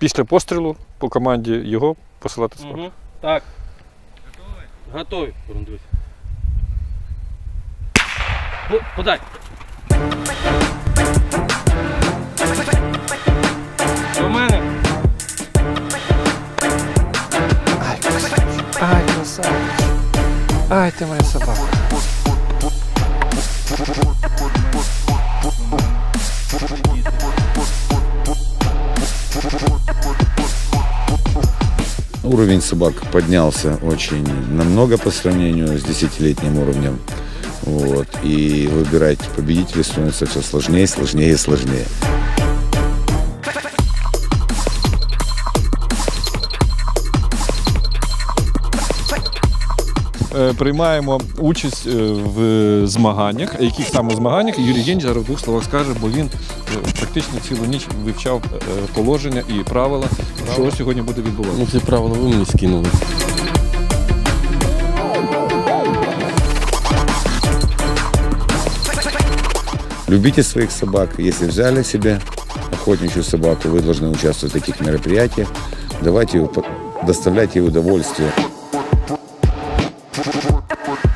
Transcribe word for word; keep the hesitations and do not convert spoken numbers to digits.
після пострілу по команді його посилати спати. Угу. Так. Готові? Готові. Подай. До мене. Ай, ай, красавець. Ай, ти моя собака. Уровень собак поднялся очень намного по сравнению с десятилетним уровнем. Вот. И выбирать победителей становится все сложнее, сложнее и сложнее. Приймаємо участь в змаганнях. Яких саме змаганнях Юрій Єнч зараз в двох словах скаже, бо він практично цілу ніч вивчав положення і правила, що сьогодні буде відбуватися. Ну, ці правила ви мені скинули. Любите своих собак. Если взяли себе охотничью собаку, вы должны участвовать в таких мероприятиях. Давайте, доставляйте ей удовольствие.